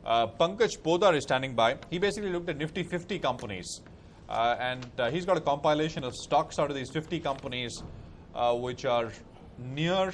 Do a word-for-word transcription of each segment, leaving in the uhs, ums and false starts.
Uh, Pankaj Podar is standing by. He basically looked at Nifty fifty companies. Uh, and uh, he's got a compilation of stocks out of these fifty companies uh, which are near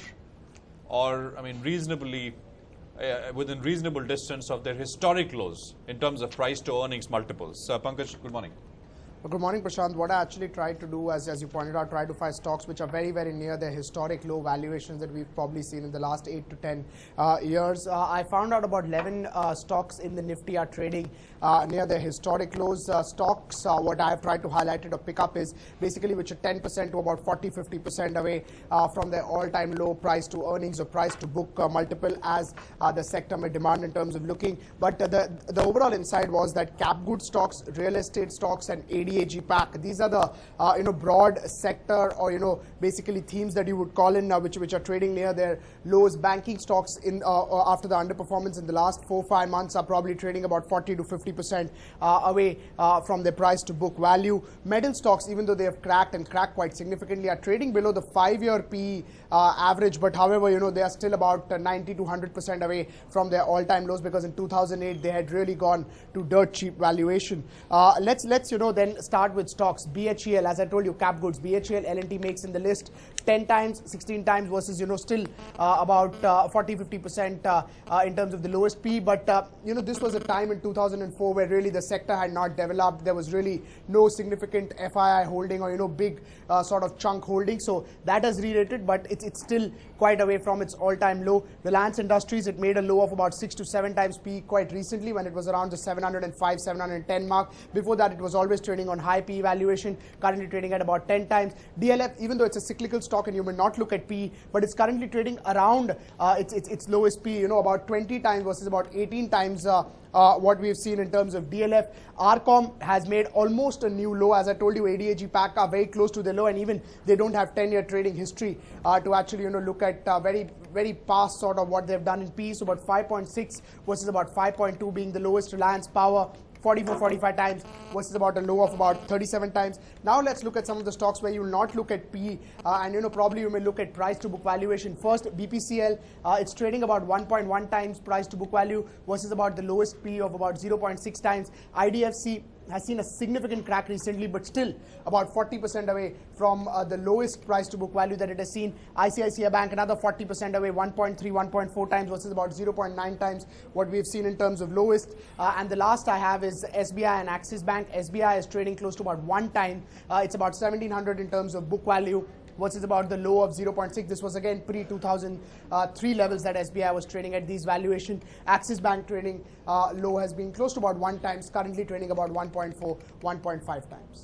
or, I mean, reasonably uh, within reasonable distance of their historic lows in terms of price to earnings multiples. Uh, Pankaj, good morning. Well, good morning, Prashant. What I actually tried to do, as, as you pointed out, try to find stocks which are very, very near their historic low valuations that we've probably seen in the last eight to ten uh, years. Uh, I found out about eleven uh, stocks in the Nifty are trading uh, near their historic lows. Uh, stocks, uh, what I've tried to highlight it or pick up is basically which are ten percent to about forty, fifty percent away uh, from their all-time low price to earnings or price to book uh, multiple as uh, the sector may demand in terms of looking. But uh, the, the overall insight was that cap good stocks, real estate stocks, and A D A G pack. These are the uh, you know broad sector or you know basically themes that you would call in uh, which which are trading near their lows. Banking stocks in uh, uh, after the underperformance in the last four five months are probably trading about forty to fifty percent uh, away uh, from their price to book value. Metal stocks, even though they have cracked and cracked quite significantly, are trading below the five-year P E uh, average. But however, you know they are still about uh, ninety to one hundred percent away from their all-time lows because in two thousand eight they had really gone to dirt cheap valuation. Uh, let's let's you know then start with stocks. B H E L, as I told you, cap goods. B H E L, L and T makes in the list ten times, sixteen times versus, you know, still uh, about uh, forty, fifty percent uh, uh, in terms of the lowest P. But, uh, you know, this was a time in two thousand four where really the sector had not developed. There was really no significant F I I holding or, you know, big uh, sort of chunk holding. So that has re-rated, but it's, it's still quite away from its all-time low. Reliance Industries, it made a low of about six to seven times P quite recently when it was around the seven hundred five, seven hundred ten mark. Before that, it was always trading on high P valuation, currently trading at about ten times. D L F, even though it's a cyclical stock and you may not look at P E, but it's currently trading around uh, its, its, its lowest P, you know, about twenty times versus about eighteen times uh, uh, what we've seen in terms of D L F. Arcom has made almost a new low. As I told you, A D A G pack are very close to the low, and even they don't have ten-year trading history uh, to actually, you know, look at uh, very, very past sort of what they've done in P E. So about five point six versus about five point two being the lowest. Reliance Power, forty-four, forty-five times versus about a low of about thirty-seven times. Now let's look at some of the stocks where you will not look at P E uh, and you know probably you may look at price to book valuation. First, B P C L, uh, it's trading about one point one times price to book value versus about the lowest P E of about zero point six times. I D F C has seen a significant crack recently, but still about forty percent away from uh, the lowest price to book value that it has seen. I C I C I Bank, another forty percent away, one point three, one point four times versus about zero point nine times what we've seen in terms of lowest. Uh, and the last I have is S B I and Axis Bank. S B I is trading close to about one time. Uh, it's about seventeen hundred in terms of book value versus about the low of zero point six. This was again pre two thousand three levels that S B I was trading at these valuation. Axis Bank trading uh, low has been close to about one times, currently trading about one point four, one point five times.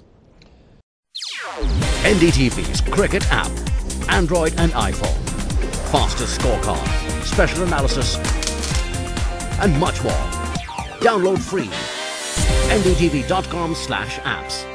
N D T V's Cricket app, Android and iPhone, fastest scorecard, special analysis, and much more. Download free. N D T V dot com slash apps.